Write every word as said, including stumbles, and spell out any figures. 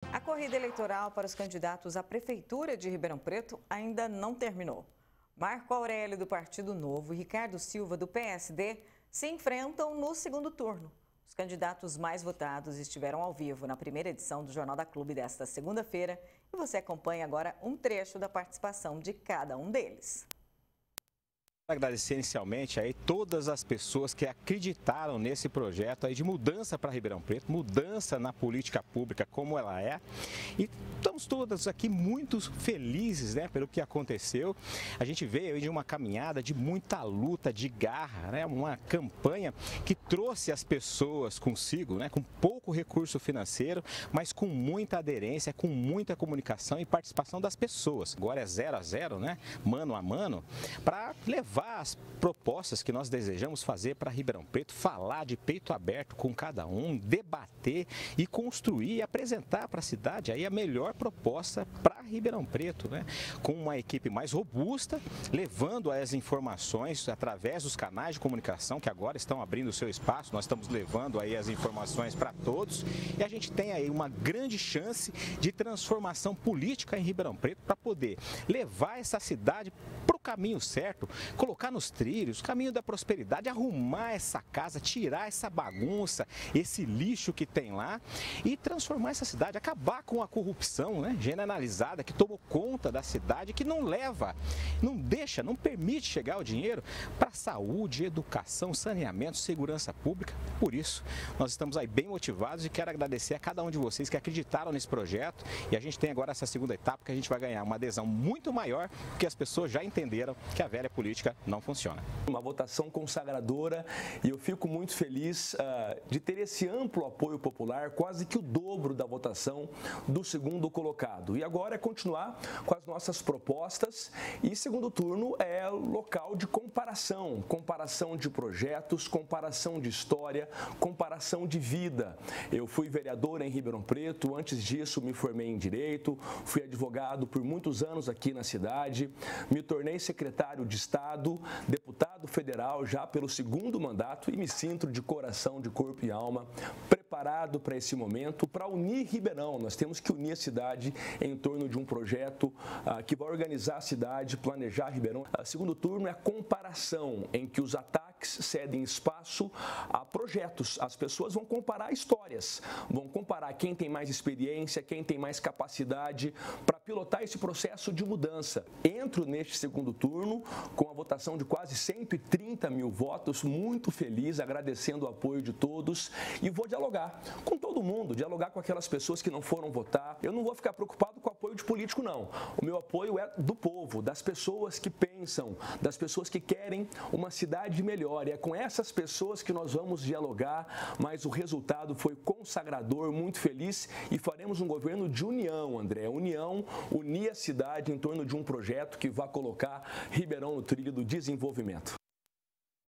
A corrida eleitoral para os candidatos à Prefeitura de Ribeirão Preto ainda não terminou. Marco Aurélio, do Partido Novo, e Ricardo Silva, do P S D, se enfrentam no segundo turno. Os candidatos mais votados estiveram ao vivo na primeira edição do Jornal da Clube desta segunda-feira e você acompanha agora um trecho da participação de cada um deles. Agradecer inicialmente aí todas as pessoas que acreditaram nesse projeto aí de mudança para Ribeirão Preto, mudança na política pública como ela é. E estamos todas aqui muito felizes, né, pelo que aconteceu. A gente veio aí de uma caminhada de muita luta, de garra, né, uma campanha que trouxe as pessoas consigo, né, com pouco recurso financeiro, mas com muita aderência, com muita comunicação e participação das pessoas. Agora é zero a zero, né, mano a mano, para levar as propostas que nós desejamos fazer para Ribeirão Preto, falar de peito aberto com cada um, debater e construir e apresentar para a cidade aí a melhor proposta para Ribeirão Preto, né? Com uma equipe mais robusta, levando as informações através dos canais de comunicação que agora estão abrindo o seu espaço, nós estamos levando aí as informações para todos e a gente tem aí uma grande chance de transformação política em Ribeirão Preto para poder levar essa cidade para o caminho certo, colocar nos trilhos, o caminho da prosperidade, arrumar essa casa, tirar essa bagunça, esse lixo que tem lá e transformar essa cidade, acabar com a corrupção, né, generalizada que tomou conta da cidade, que não leva, não deixa, não permite chegar o dinheiro para saúde, educação, saneamento, segurança pública. Por isso, nós estamos aí bem motivados e quero agradecer a cada um de vocês que acreditaram nesse projeto e a gente tem agora essa segunda etapa que a gente vai ganhar uma adesão muito maior, porque as pessoas já entenderam que a velha política não funciona. Uma votação consagradora e eu fico muito feliz uh, de ter esse amplo apoio popular, quase que o dobro da votação do segundo colocado. E agora é continuar com as nossas propostas e segundo turno é local de comparação, comparação de projetos, comparação de história, comparação de vida. Eu fui vereador em Ribeirão Preto, antes disso me formei em Direito, fui advogado por muitos anos aqui na cidade, me tornei secretário de Estado, deputado federal já pelo segundo mandato e me sinto de coração, de corpo e alma preparado para esse momento, para unir Ribeirão. Nós temos que unir a cidade em torno de um projeto ah, que vai organizar a cidade, planejar Ribeirão. O segundo turno é a comparação, em que os ataques cedem espaço a projetos. As pessoas vão comparar histórias, vão comparar quem tem mais experiência, quem tem mais capacidade para pilotar esse processo de mudança. Entro neste segundo turno com a votação de quase cento e trinta mil votos, muito feliz, agradecendo o apoio de todos e vou dialogar com todo mundo, dialogar com aquelas pessoas que não foram votar. Eu não vou ficar preocupado com o apoio de político, não. O meu apoio é do povo, das pessoas que pensam, das pessoas que querem uma cidade melhor. E é com essas pessoas que nós vamos dialogar, mas o resultado foi consagrador, muito feliz e faremos um governo de união, André. União, unir a cidade em torno de um projeto que vai colocar Ribeirão no trilho do desenvolvimento.